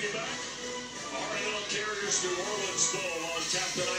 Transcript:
you back. RNL Carriers New Orleans Bowl on tap tonight.